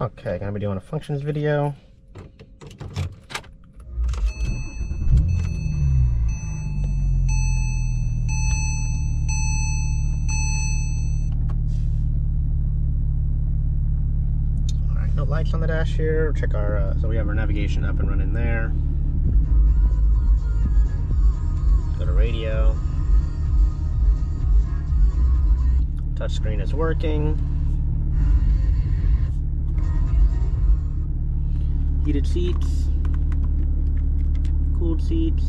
Okay, gonna be doing a functions video. Alright, no lights on the dash here. Check our, so we have our navigation up and running there. Go to radio. Touchscreen is working. Heated seats, cooled seats.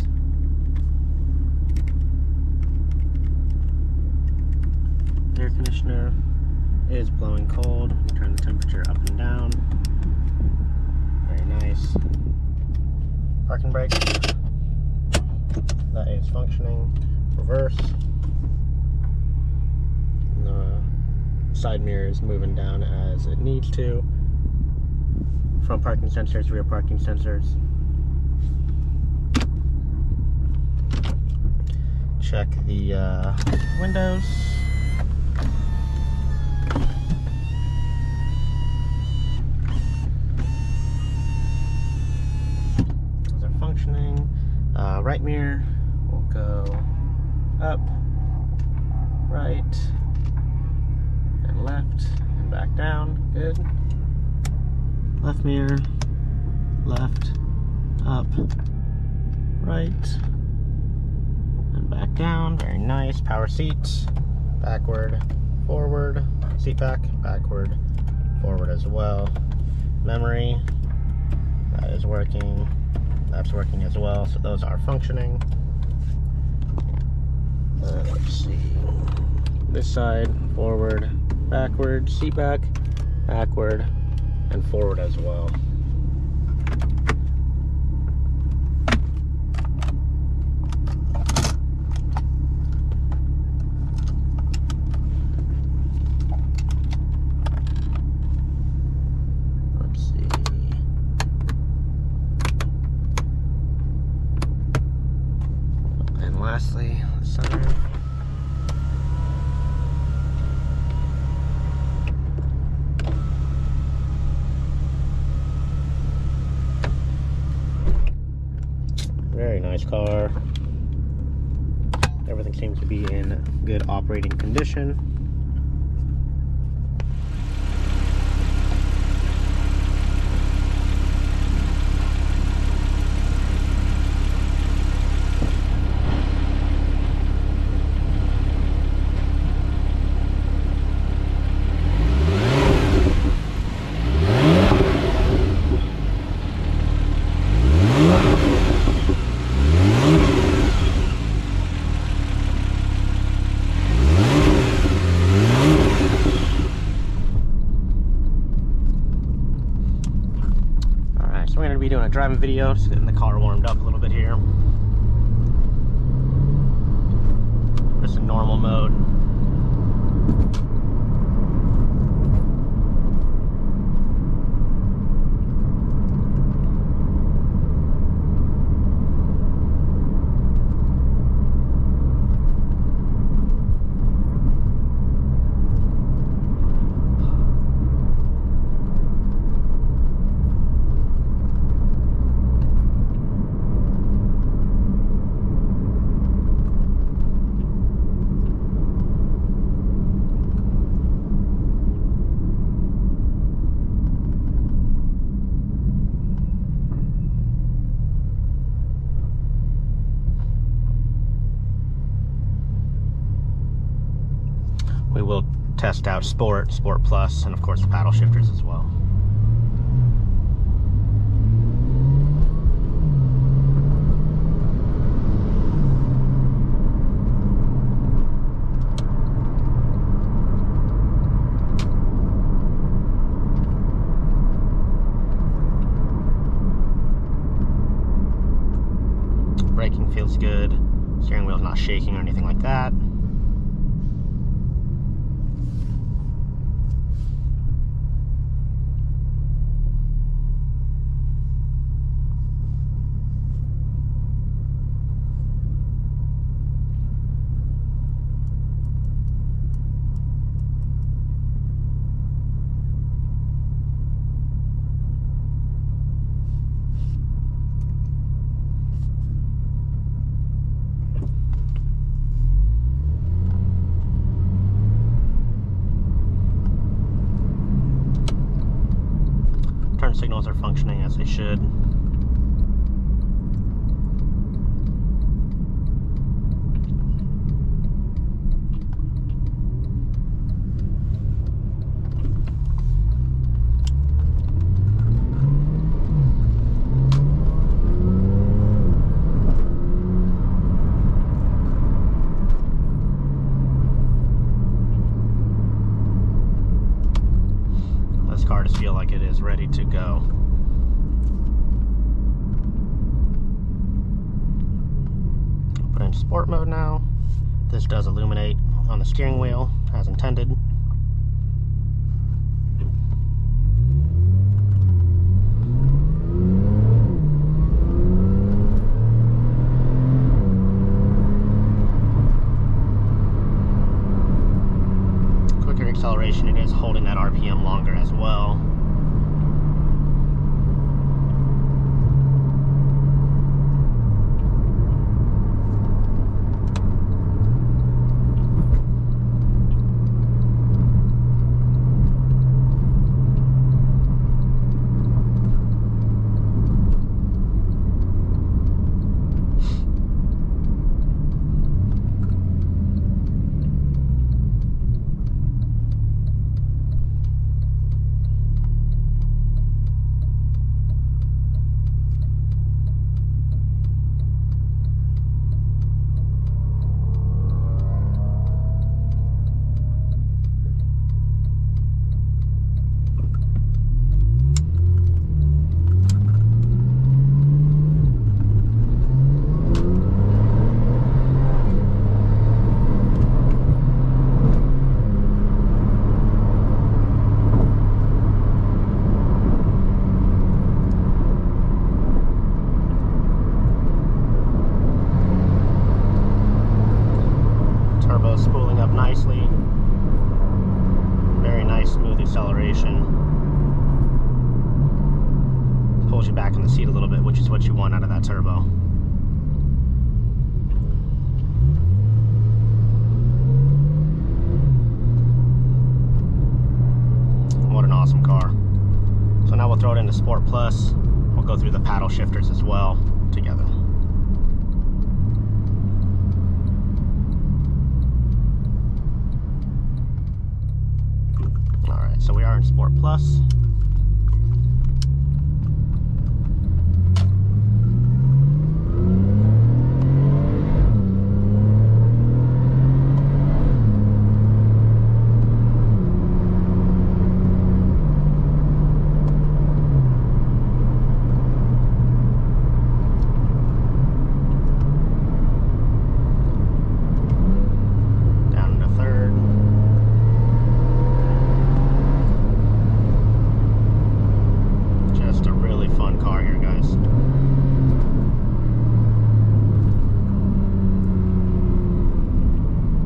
Air conditioner is blowing cold. Turn the temperature up and down. Very nice. Parking brake. That is functioning. Reverse. And the side mirror is moving down as it needs to. Front parking sensors, rear parking sensors. Check the windows. Those are functioning. Right mirror will go up, right, and left, and back down. Good. Left mirror, left, up, right, and back down. Very nice. Power seats, backward, forward, seat back, backward, forward as well. Memory, that is working. That's working as well. So those are functioning. Let's see. This side, forward, backward, seat back, backward, and forward as well. Let's see. And lastly, the sunroof. Very nice car. Everything seems to be in good operating condition. So we're going to be doing a driving video, just getting the car warmed up a little bit here. Just in normal mode. We will test out Sport, Sport Plus, and of course the paddle shifters as well. Braking feels good. Steering wheel's not shaking or anything like that. turn signals are functioning as they should. This car does feel like it is ready to go. Put it in sport mode now. This does illuminate on the steering wheel as intended. Quicker acceleration, it is holding that RPM longer as well. Turbo spooling up nicely. Very nice, smooth acceleration. Pulls you back in the seat a little bit, which is what you want out of that turbo. What an awesome car. So now we'll throw it into Sport Plus. We'll go through the paddle shifters as well together. So we are in Sport Plus.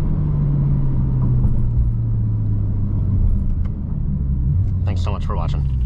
Thanks so much for watching.